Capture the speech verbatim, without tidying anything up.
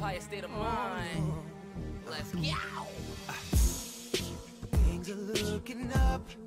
higher state of mind. Let's go. Things are looking up.